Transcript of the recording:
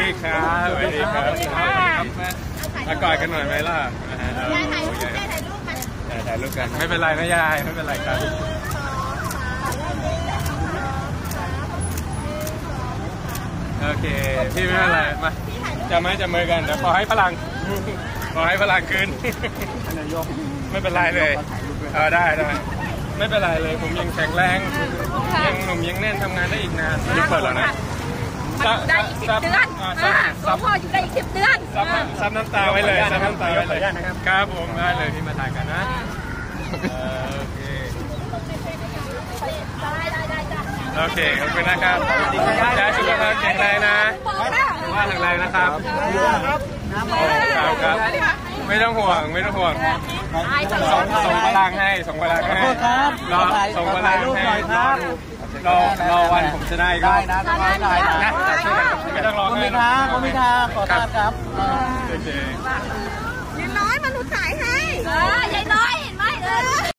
ดีครับสวัสดีครับมากอดกันหน่อยไหมล่ะยายถ่ายรูปกันถ่ายรูปกันไม่เป็นไรนะยายไม่เป็นไรครับโอเคพี่ไม่เป็นไรมาจะมือกันเดี๋ยวขอให้พลังคืนไม่เป็นไรเลยได้ไม่เป็นไรเลยผมยังแข็งแรงยังหนุ่มยังแน่นทำงานได้อีกนานยังเปิดแล้วนะได้อีก10 เดือนสพอยู่ได้อีก10 เดือนซับน้ำตาไว้เลยซับน้ำตาไว้เลยครับผมได้เลยที่มาถ่ายกันนะโอเคโอเคขอบคุณนะครับยายสุขภาพแข็งแรงนะว่าแข็งแรงนะครับครับไม่ต้องห่วงส่งพลังให้ส่งพลังให้รอวันผมจะได้ก็นะไม่ต้องรอให้ผมมีค่ะขอทราบครับยายน้อยมาหนูถ่ายให้ยายน้อยเห็นไหม